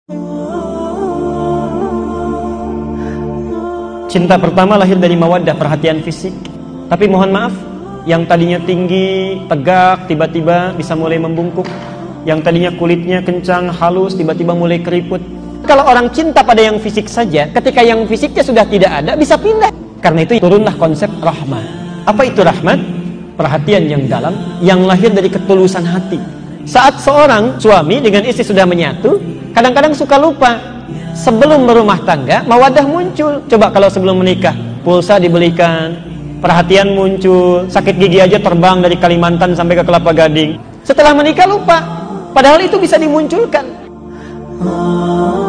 Cinta pertama lahir dari mawaddah, perhatian fisik. Tapi mohon maaf, yang tadinya tinggi, tegak, tiba-tiba bisa mulai membungkuk. Yang tadinya kulitnya kencang, halus, tiba-tiba mulai keriput. Kalau orang cinta pada yang fisik saja, ketika yang fisiknya sudah tidak ada, bisa pindah. Karena itu turunlah konsep rahmat. Apa itu rahmat? Perhatian yang dalam, yang lahir dari ketulusan hati. Saat seorang suami dengan istri sudah menyatu, kadang-kadang suka lupa. Sebelum berumah tangga, mawaddah muncul. Coba kalau sebelum menikah, pulsa dibelikan, perhatian muncul, sakit gigi aja terbang dari Kalimantan sampai ke Kelapa Gading. Setelah menikah lupa, padahal itu bisa dimunculkan.